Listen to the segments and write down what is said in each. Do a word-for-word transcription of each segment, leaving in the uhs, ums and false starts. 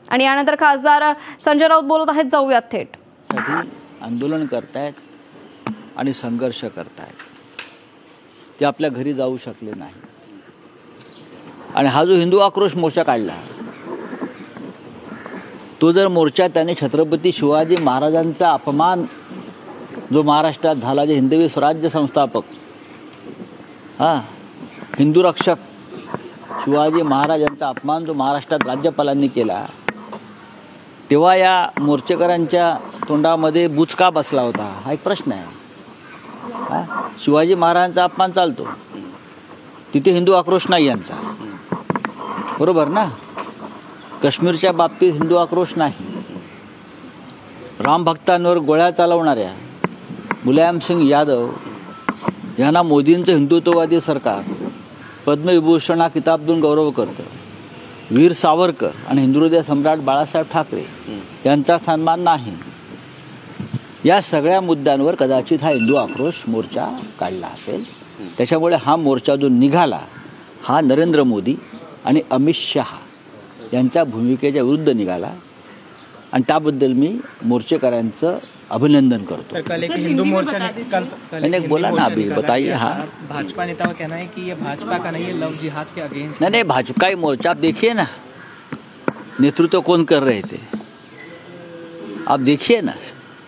आणि यानंतर खासदार संजय राऊत बोलत आहेत, जाऊयात थेट. साठी आंदोलन करतायत आणि संघर्ष करतायत. ते आपल्या घरी जाऊ शकले नाही. आणि हा जो हिंदू आक्रोश मोर्चा काढला, तो जर मोर्चा त्याने छत्रपती शिवाजी महाराजांचा अपमान जो महाराष्ट्रात झाला, जे हिंदवी स्वराज्य संस्थापक, हां हिंदू रक्षक शिवाजी महाराजांचा अपमान जो महाराष्ट्रात राज्यपालांनी केला, तेव्हा या मोर्चेकरांच्या तोंडामध्ये बुचका बसला होता. हा एक प्रश्न आहे. हा शिवाजी महाराजांचा अपमान चालतो, तिथे हिंदू आक्रोश नाही यांचा, बरोबर ना. काश्मीरच्या बाबतीत हिंदू आक्रोश नाही. रामभक्तांवर गोळ्या चालवणाऱ्या मुलायम सिंग यादव यांना मोदींचं हिंदुत्ववादी सरकार पद्मविभूषण हा किताब देऊन गौरव करतं. वीर सावरकर आणि हिंदुहृदय सम्राट बाळासाहेब ठाकरे यांचा सन्मान नाही. या सगळ्या मुद्द्यांवर कदाचित हा हिंदू आक्रोश मोर्चा काढला असेल. त्याच्यामुळे हा मोर्चा जो निघाला, हा नरेंद्र मोदी आणि अमित शहा यांच्या भूमिकेच्या विरुद्ध निघाला. आणि त्याबद्दल मी मोर्चेकरांचं अभिनंदन करतो. हिंदू मोर्चा मैंने बोला ना अभी, बताइए. हाँ, भाजपा नेता का कहना है कि ये भाजपा का नहीं है, लव जिहाद के अगेंस्ट. नहीं नहीं, भाजपा ही मोर्चा. आप देखिए ना नेतृत्व कौन कर रहे थे, आप देखिए ना.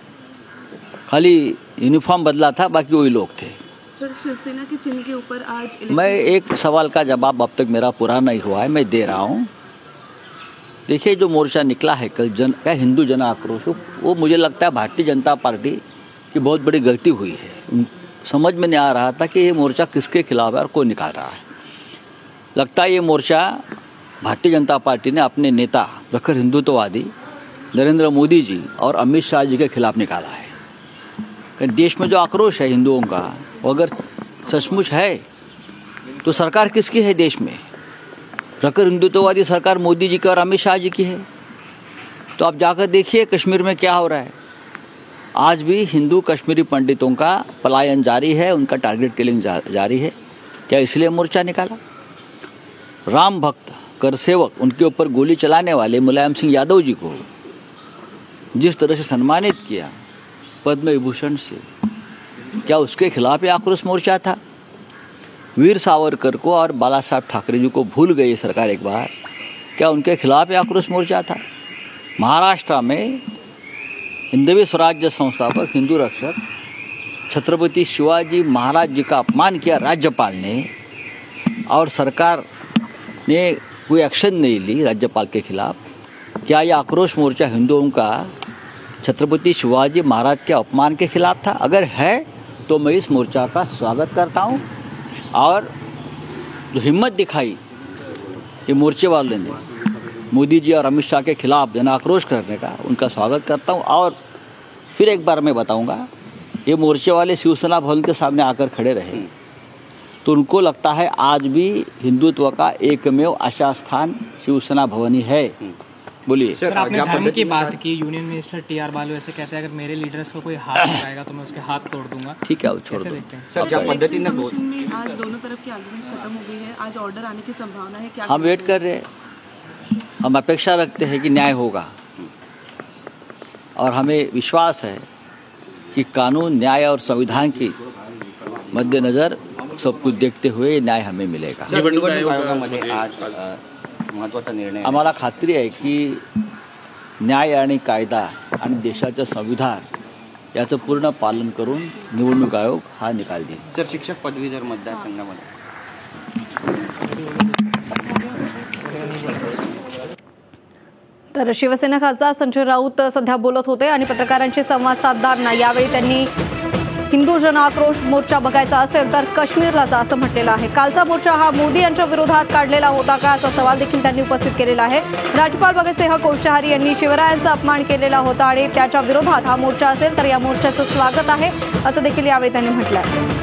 खाली यूनिफॉर्म बदला था, बाकी वही लोग थे. सर, शिवसेना के चिन्ह के ऊपर आज मैं एक सवाल का जवाब अब तक मेरा पूरा नहीं हुआ है, मैं दे रहा हूँ. देखिए, जो मोर्चा निकला है कल जन क्या हिंदू जन आक्रोश, वो मुझे लगता है भारतीय जनता पार्टी की बहुत बड़ी गलती हुई है. समझ में नहीं आ रहा था कि ये मोर्चा किसके खिलाफ है और कौन निकाल रहा है. लगता है ये मोर्चा भारतीय जनता पार्टी ने अपने नेता प्रखर हिंदुत्ववादी नरेंद्र मोदी जी और अमित शाह जी के खिलाफ निकाला है. देश में जो आक्रोश है हिंदुओं का, वो अगर सचमुच है तो सरकार किसकी है देश में? प्रखर हिंदुत्ववादी सरकार मोदी जी की और अमित शाह जी की है. तो आप जाकर देखिए कश्मीर में क्या हो रहा है. आज भी हिंदू कश्मीरी पंडितों का पलायन जारी है, उनका टारगेट किलिंग जा, जारी है. क्या इसलिए मोर्चा निकाला? राम भक्त कर सेवक, उनके ऊपर गोली चलाने वाले मुलायम सिंह यादव जी को जिस तरह से सम्मानित किया पद्म विभूषण से, क्या उसके खिलाफ ये आक्रोश मोर्चा था? वीर सावरकर को और बाला साहब ठाकरे जी को भूल गई सरकार एक बार, क्या उनके खिलाफ ये आक्रोश मोर्चा था? महाराष्ट्र में हिंदवी स्वराज्य संस्थापक हिंदू रक्षक छत्रपति शिवाजी महाराज जी का अपमान किया राज्यपाल ने, और सरकार ने कोई एक्शन नहीं ली राज्यपाल के खिलाफ. क्या यह आक्रोश मोर्चा हिंदुओं का छत्रपति शिवाजी महाराज के अपमान के खिलाफ था? अगर है तो मैं इस मोर्चा का स्वागत करता हूं. और जो हिम्मत दिखाई ये मोर्चे वालों ने मोदी जी और अमित शाह के खिलाफ जन आक्रोश करने का, उनका स्वागत करता हूं. और फिर एक बार मैं बताऊंगा, ये मोर्चे वाले शिवसेना भवन के सामने आकर खड़े रहे तो उनको लगता है आज भी हिंदुत्व का एकमेव आशा स्थान शिवसेना भवन ही है. बोलिए सर, आपने धर्म की बात की. यूनियन मिनिस्टर टी आर बालू ऐसे कहते हैं अगर मेरे लीडर्स को कोई हाथ लगाएगा तो मैं उसके हाथ तोड़ दूंगा. ठीक है, वो छोड़ दो. सर, क्या पद्धति में आज दोनों तरफ की आर्गुमेंट्स खत्म हो गई है, आज ऑर्डर आने की संभावना है? क्या हम वेट कर रहे हैं. हम अपेक्षा रखते हैं कि न्याय होगा और हमें विश्वास है कि कानून, न्याय और संविधान की मद्देनजर सब कुछ देखते हुए न्याय हमें मिलेगा. महत्त्वाचा निर्णय आम्हाला खात्री आहे की न्याय आणि कायदा आणि देशाचं संविधान याचं पूर्ण पालन करून निवडणूक आयोग हा निकाल देईल. सर, शिक्षक पदवीधर मतदारसंघामध्ये तर शिवसेना खासदार संजय राऊत सध्या बोलत होते आणि पत्रकारांशी संवाद साधताना यावेळी त्यांनी हिंदू जन आक्रोश मोर्चा बघायचा असेल तर काश्मीरला जा असं म्हटलेलं आहे. कालचा मोर्चा हा मोदी यांच्या विरोधात काढलेला होता का असा सवाल देखील त्यांनी उपस्थित केलेला आहे. राज्यपाल भगतसिंह कोश्यारी यांनी शिवरायांचा अपमान केलेला होता आणि त्याच्या विरोधात हा मोर्चा असेल तर या मोर्चाचं स्वागत आहे असं देखील यावेळी त्यांनी म्हटलं आहे.